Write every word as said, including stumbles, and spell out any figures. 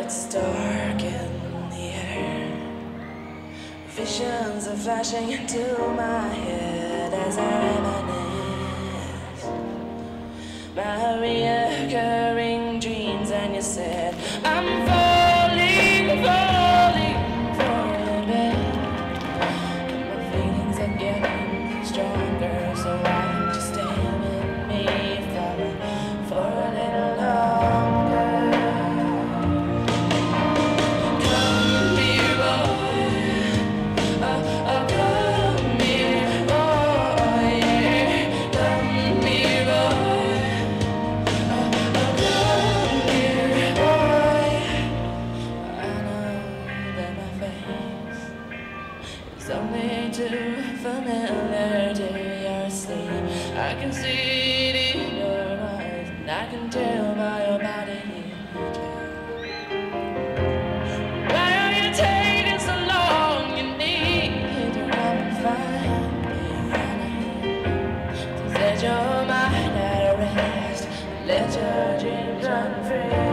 it's dark in the air. Visions are flashing into my head as I reminisce my reoccurring dreams, and you said, I'm falling, falling, falling back. And my feelings are getting stronger, so why don't you stay with me for, for a little longer? Come here, boy. Oh, oh, come here, boy. Yeah. Come here, boy. Oh, oh, come here, boy. I know that my face is only too familiar to your sleep. I can see it in your eyes, and I can tell by your body you care. Why are you taking so long? You need to come and find me. To set your mind at rest, let your dreams run free.